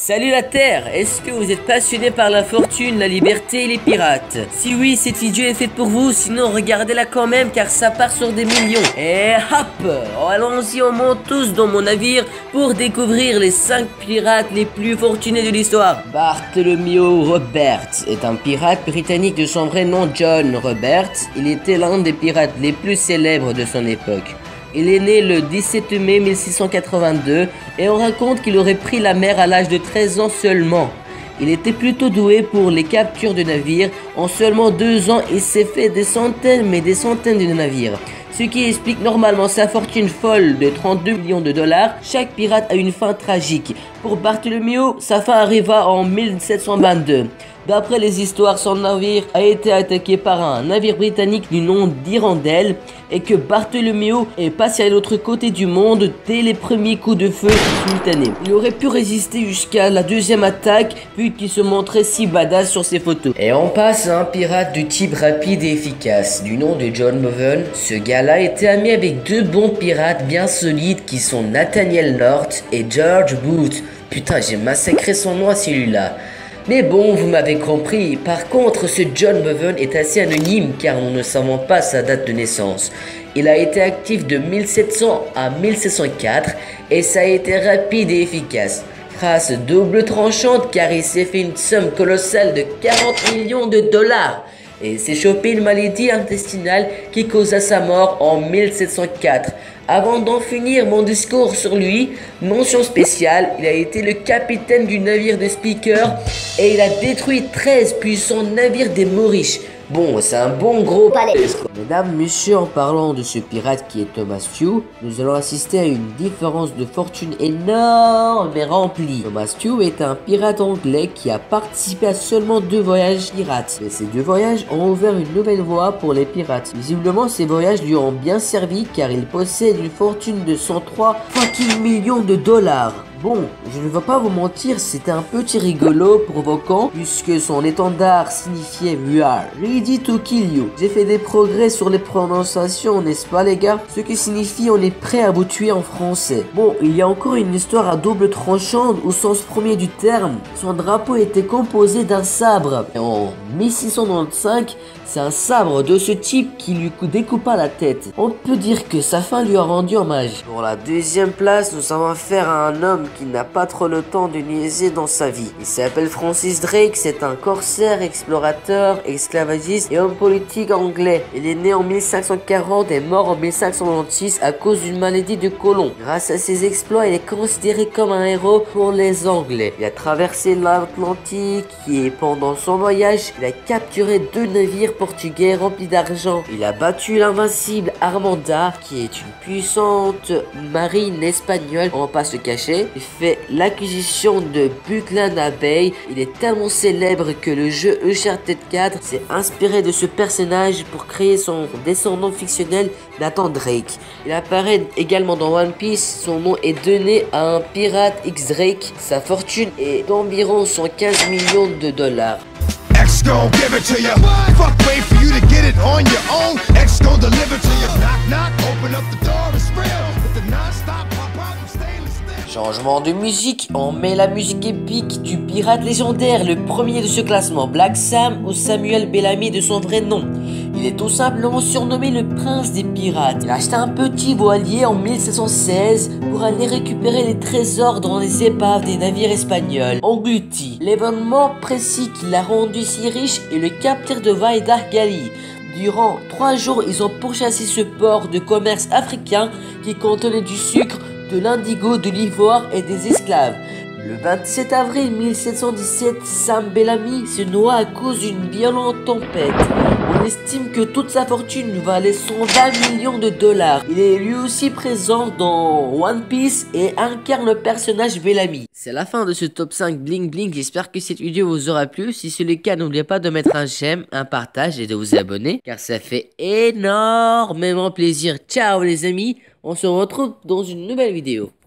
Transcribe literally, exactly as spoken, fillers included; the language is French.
Salut la Terre, est-ce que vous êtes passionné par la fortune, la liberté et les pirates? Si oui, cette vidéo est faite pour vous, sinon regardez-la quand même car ça part sur des millions. Et hop, allons-y, on monte tous dans mon navire pour découvrir les cinq pirates les plus fortunés de l'histoire. Bartholomew Roberts est un pirate britannique de son vrai nom John Roberts. Il était l'un des pirates les plus célèbres de son époque. Il est né le dix-sept mai mille six cent quatre-vingt-deux et on raconte qu'il aurait pris la mer à l'âge de treize ans seulement. Il était plutôt doué pour les captures de navires. En seulement deux ans, il s'est fait des centaines mais des centaines de navires. Ce qui explique normalement sa fortune folle de trente-deux millions de dollars. Chaque pirate a une fin tragique. Pour Bartholomew, sa fin arriva en mille sept cent vingt-deux. D'après les histoires, son navire a été attaqué par un navire britannique du nom d'Irandel et que Bartholomew est passé à l'autre côté du monde dès les premiers coups de feu simultanés. Il aurait pu résister jusqu'à la deuxième attaque vu qu'il se montrait si badass sur ses photos. Et on passe à un pirate du type rapide et efficace du nom de John Bowen. Ce gars-là était ami avec deux bons pirates bien solides qui sont Nathaniel North et George Booth. Putain, j'ai massacré son nom à celui-là. Mais bon, vous m'avez compris. Par contre, ce John Bowen est assez anonyme car nous ne savons pas sa date de naissance. Il a été actif de mille sept cents à mille sept cent quatre et ça a été rapide et efficace. Phrase double tranchante car il s'est fait une somme colossale de quarante millions de dollars. Et s'est chopé une maladie intestinale qui causa sa mort en mille sept cent quatre. Avant d'en finir mon discours sur lui, mention spéciale, il a été le capitaine du navire de Speaker et il a détruit treize puissants navires des Mauriches. Bon, c'est un bon gros palais. Mesdames, messieurs, en parlant de ce pirate qui est Thomas Tew, nous allons assister à une différence de fortune énorme et remplie. Thomas Tew est un pirate anglais qui a participé à seulement deux voyages pirates. Et ces deux voyages ont ouvert une nouvelle voie pour les pirates. Visiblement, ces voyages lui ont bien servi car il possède une fortune de cent trois fucking millions de dollars. Bon, je ne vais pas vous mentir, c'était un petit rigolo, provoquant, puisque son étendard signifiait « We are ready to kill you ». J'ai fait des progrès sur les prononciations, n'est-ce pas les gars? Ce qui signifie « on est prêt à vous tuer » en français. Bon, il y a encore une histoire à double tranchante au sens premier du terme. Son drapeau était composé d'un sabre. Et en mille six cent quatre-vingt-quinze, c'est un sabre de ce type qui lui découpa la tête. On peut dire que sa fin lui a rendu hommage. Pour la deuxième place, nous avons affaire à un homme qui n'a pas trop le temps de niaiser dans sa vie. Il s'appelle Francis Drake, c'est un corsaire, explorateur, esclavagiste et homme politique anglais. Il est né en mille cinq cent quarante et mort en mille cinq cent quatre-vingt-seize à cause d'une maladie de côlon. Grâce à ses exploits, il est considéré comme un héros pour les Anglais. Il a traversé l'Atlantique et pendant son voyage, il a capturé deux navires portugais remplis d'argent. Il a battu l'invincible Armada, qui est une puissante marine espagnole, on va pas se cacher. Il fait l'acquisition de Buckland Bay. Il est tellement célèbre que le jeu Uncharted quatre s'est inspiré de ce personnage pour créer son descendant fictionnel Nathan Drake. Il apparaît également dans One Piece. Son nom est donné à un pirate X Drake. Sa fortune est d'environ cent quinze millions de dollars. X gon' give it to you. Fuck, wait for you to get it on your own. X gon' deliver to you. Knock, knock, open up the door, it's real. With the non-stop pop-up stainless steel. Changement de musique, on met la musique épique du pirate légendaire, le premier de ce classement, Black Sam ou Samuel Bellamy de son vrai nom. Il est tout simplement surnommé le prince des pirates. Il a acheté un petit voilier en mille sept cent seize pour aller récupérer les trésors dans les épaves des navires espagnols engloutis. L'événement précis qui l'a rendu si riche est le capture de Vaidar Gali. Durant trois jours, ils ont pourchassé ce port de commerce africain qui contenait du sucre, de l'indigo, de l'ivoire et des esclaves. Le vingt-sept avril mille sept cent dix-sept, Sam Bellamy se noie à cause d'une violente tempête. On estime que toute sa fortune valait cent vingt millions de dollars. Il est lui aussi présent dans One Piece et incarne le personnage Bellamy. C'est la fin de ce top cinq bling bling. J'espère que cette vidéo vous aura plu. Si c'est le cas, n'oubliez pas de mettre un j'aime, un partage et de vous abonner car ça fait énormément plaisir. Ciao les amis, on se retrouve dans une nouvelle vidéo.